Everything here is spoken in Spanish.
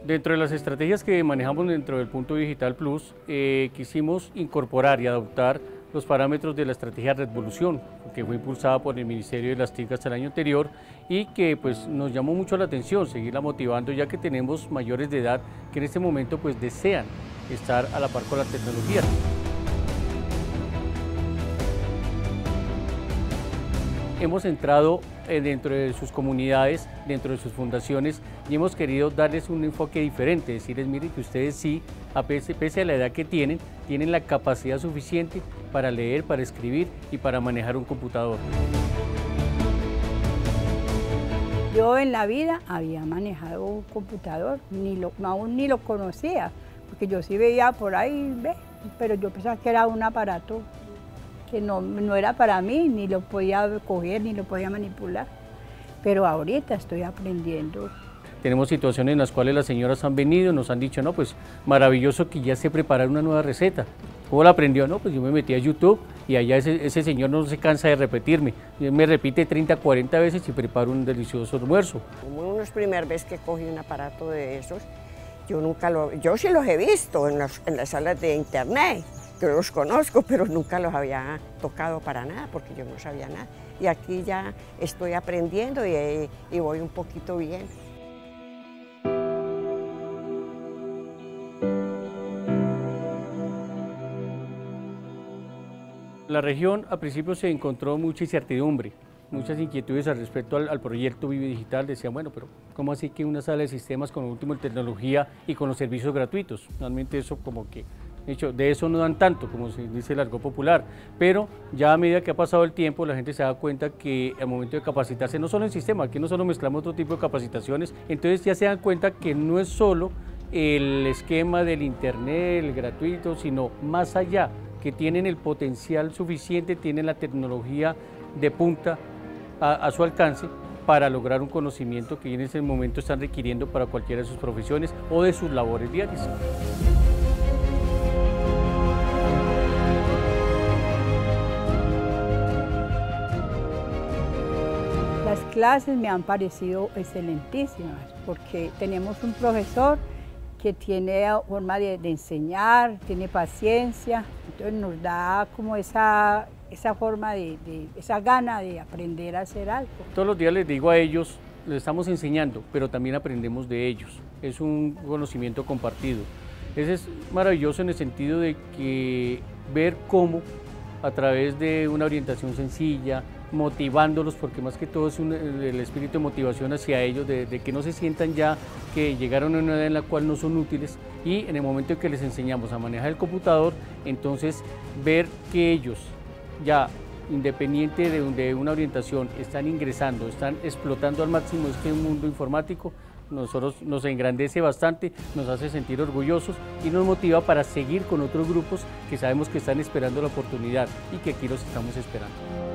Dentro de las estrategias que manejamos dentro del Punto Digital Plus, quisimos incorporar y adoptar los parámetros de la estrategia Redvolución, que fue impulsada por el Ministerio de las TIC hasta el año anterior y que pues, nos llamó mucho la atención, seguirla motivando ya que tenemos mayores de edad que en este momento pues, desean estar a la par con la tecnología. Hemos entrado dentro de sus comunidades, dentro de sus fundaciones y hemos querido darles un enfoque diferente, decirles, miren que ustedes sí, pese a la edad que tienen la capacidad suficiente para leer, para escribir y para manejar un computador. Yo en la vida había manejado un computador, aún ni lo conocía, porque yo sí veía por ahí, pero yo pensaba que era un aparato que no era para mí, ni lo podía coger, ni lo podía manipular. Pero ahorita estoy aprendiendo. Tenemos situaciones en las cuales las señoras han venido, nos han dicho, no, pues maravilloso que ya sé preparar una nueva receta. ¿Cómo la aprendió? No, pues yo me metí a YouTube y allá ese señor no se cansa de repetirme. Me repite 30, 40 veces y preparo un delicioso almuerzo. Como una primera vez que cogí un aparato de esos, yo sí los he visto en las salas de internet. Yo los conozco, pero nunca los había tocado para nada, porque yo no sabía nada. Y aquí ya estoy aprendiendo y voy un poquito bien. La región al principio se encontró mucha incertidumbre, muchas inquietudes al respecto al proyecto Vive Digital. Decían, bueno, pero ¿cómo así que una sala de sistemas con lo último en tecnología y con los servicios gratuitos? Realmente eso como que... De hecho, de eso no dan tanto, como se dice el argot popular, pero ya a medida que ha pasado el tiempo, la gente se da cuenta que al momento de capacitarse, no solo en sistema, aquí no solo mezclamos otro tipo de capacitaciones, entonces ya se dan cuenta que no es solo el esquema del internet, el gratuito, sino más allá, que tienen el potencial suficiente, tienen la tecnología de punta a su alcance para lograr un conocimiento que en ese momento están requiriendo para cualquiera de sus profesiones o de sus labores diarias. Las clases me han parecido excelentísimas porque tenemos un profesor que tiene forma de enseñar, tiene paciencia, entonces nos da como esa forma esa gana de aprender a hacer algo. Todos los días les digo a ellos, les estamos enseñando, pero también aprendemos de ellos. Es un conocimiento compartido. Ese es maravilloso en el sentido de que ver cómo a través de una orientación sencilla, motivándolos, porque más que todo es el espíritu de motivación hacia ellos, de que no se sientan ya que llegaron a una edad en la cual no son útiles, y en el momento en que les enseñamos a manejar el computador, entonces ver que ellos ya independiente de una orientación están ingresando, están explotando al máximo este mundo informático, nosotros nos engrandece bastante, nos hace sentir orgullosos y nos motiva para seguir con otros grupos que sabemos que están esperando la oportunidad y que aquí los estamos esperando.